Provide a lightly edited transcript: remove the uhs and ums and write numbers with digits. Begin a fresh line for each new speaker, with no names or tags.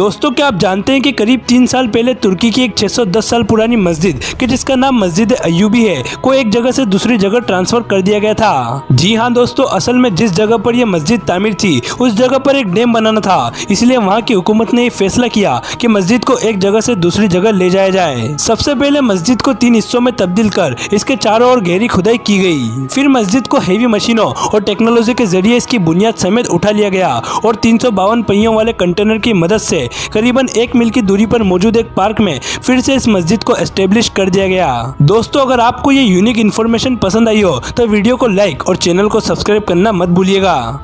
दोस्तों क्या आप जानते हैं कि करीब 3 साल पहले तुर्की की एक 610 साल पुरानी मस्जिद कि जिसका नाम मस्जिद अय्यूबी है को एक जगह से दूसरी जगह ट्रांसफर कर दिया गया था। जी हाँ दोस्तों, असल में जिस जगह पर यह मस्जिद तामीर थी उस जगह पर एक डैम बनाना था, इसलिए वहाँ की हुकूमत ने ये फैसला किया कि मस्जिद को एक जगह से दूसरी जगह ले जाया जाए। सबसे पहले मस्जिद को 3 हिस्सों में तब्दील कर इसके चारों ओर गहरी खुदाई की गई। फिर मस्जिद को हेवी मशीनों और टेक्नोलॉजी के जरिए इसकी बुनियाद समेत उठा लिया गया और 352 पहियों वाले कंटेनर की मदद से करीबन 1 मील की दूरी पर मौजूद एक पार्क में फिर से इस मस्जिद को एस्टेब्लिश कर दिया गया। दोस्तों अगर आपको ये यूनिक इन्फॉर्मेशन पसंद आई हो तो वीडियो को लाइक और चैनल को सब्सक्राइब करना मत भूलिएगा।